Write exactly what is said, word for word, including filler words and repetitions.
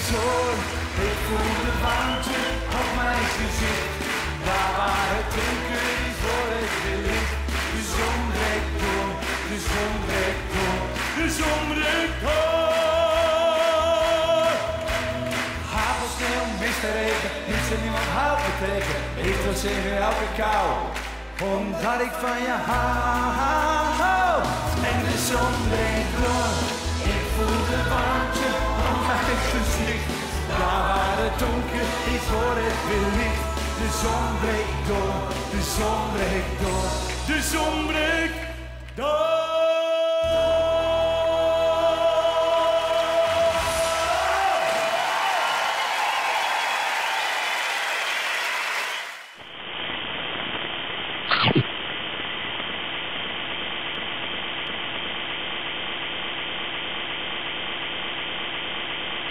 door, ik voel de warmte op mijn gezicht. Daar waar het donker is, voor het licht. De zon breekt door, de zon breekt door, de zon breekt door. Hagel, sneeuw, mist en regen, niets en niemand houdt me tegen. Ik wil zeggen elke kou, omdat ik van je hou. En de zon breekt door, ik voel de warmte op mijn gezicht. Daar waar het donker is, voor het weer licht. De zon breekt door, de zon breekt door, de zon